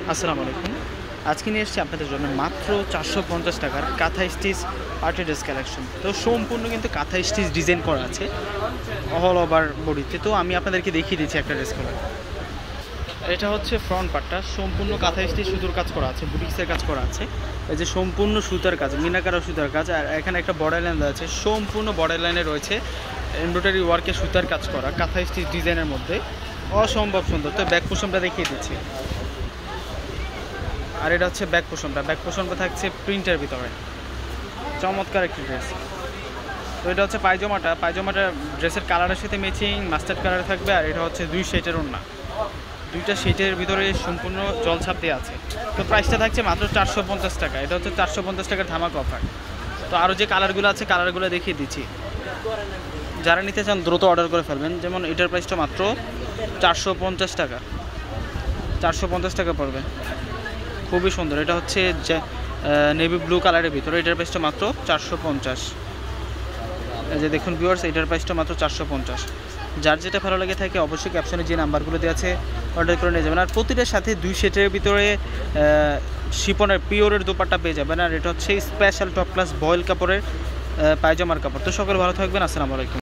আসসালামু আলাইকুম। আজকে নিয়ে এসেছি আপনাদের জন্য মাত্র 450 টাকার কাঁথা স্টিচ পার্টি ড্রেস কালেকশন। তো সম্পূর্ণ কিন্তু কাঁথা স্টিচ ডিজাইন করা আছে অল ওভার বডিতে। তো আমি আপনাদেরকে দেখিয়ে দিচ্ছি একটা ড্রেস কালার। এটা হচ্ছে ফ্রন্ট পার্টটা, সম্পূর্ণ কাঁথা স্টিচ সুতোর কাজ করা আছে, বুটিক্সের কাজ করা আছে। এই যে সম্পূর্ণ সুতার কাজ, মিনাকারা সুতার কাজ। আর এখানে একটা বর্ডার লাইন দেওয়া আছে, সম্পূর্ণ বর্ডার লাইনে রয়েছে এমব্রয়ডারি ওয়ার্কে সুতার কাজ করা কাঁথা স্টিচ ডিজাইনের মধ্যে, অসম্ভব সুন্দর। তো ব্যাক পোশনটা দেখিয়ে দিচ্ছি। আর এটা হচ্ছে ব্যাক পোশনটা থাকছে প্রিন্টের ভিতরে, চমৎকার একটি ড্রেস। তো এটা হচ্ছে পায়জামাটা ড্রেসের কালারের সাথে ম্যাচিং মাস্টার্ড কালার থাকবে। আর এটা হচ্ছে 2 শেডের ওড়না, 2টা শেডের ভিতরে সম্পূর্ণ জলছাপ দেওয়া আছে। তো প্রাইসটা থাকছে মাত্র 450 টাকা। এটা হচ্ছে 450 টাকার ধামাকা অফার। তো আরও যে কালারগুলো আছে কালারগুলো দেখিয়ে দিচ্ছি, যারা নিতে চান দ্রুত অর্ডার করে ফেলবেন। যেমন এটার প্রাইসটা মাত্র 450 টাকা, 450 টাকা পড়বে, খুবই সুন্দর। এটা হচ্ছে নেভি ব্লু কালারের ভিতরে, এটার প্রাইসটা মাত্র 450। এই যে দেখুন ভিউয়ার্স, এটার প্রাইসটা মাত্র 450। যার যেটা ভালো লাগে থাকে অবশ্যই ক্যাপশনে যে নাম্বারগুলো দেওয়া আছে অর্ডার করে নিয়ে যাবেন। আর প্রতিটার সাথে 2 সেটের ভিতরে শিপনের পিওরের দোপাট্টা পেয়ে যাবেন। আর এটা হচ্ছে স্পেশাল টপ ক্লাস বয়েল কাপড়ের পায়জামার কাপড়। তো সকলে ভালো থাকবেন, আসসালামু আলাইকুম।